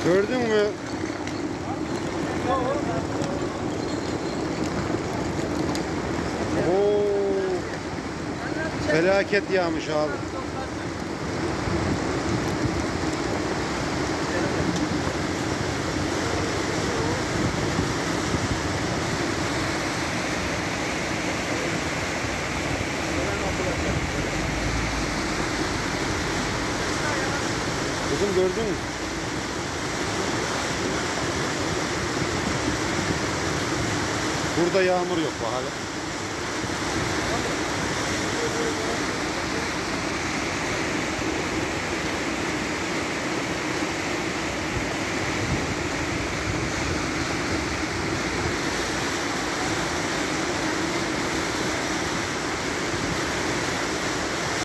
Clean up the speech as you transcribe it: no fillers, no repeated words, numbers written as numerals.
Gördün mü? Oo, felaket yağmış abi. Kızım gördün mü? Burada yağmur yok bu hala.